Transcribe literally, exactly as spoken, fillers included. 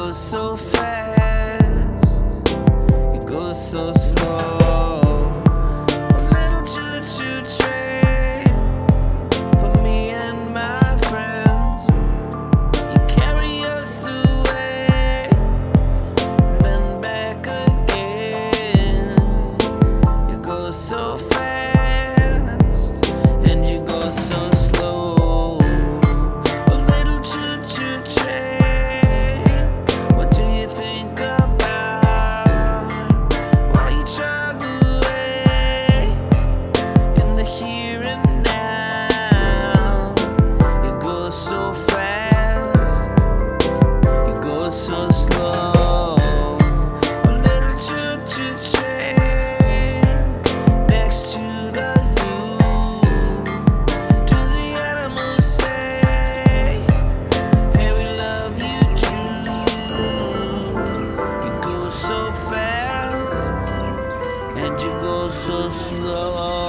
go so fast, you go so slow. A little choo-choo train for me and my friends. You carry us away and then back again. You go so fast and you go so slow. A little choo-choo train, what do you think about while you jog away in the here and now? You go so fast, you go so slow. A little choo-choo train next to the zoo. Do the animals say, hey, we love you true? You go so fast and you go so slow.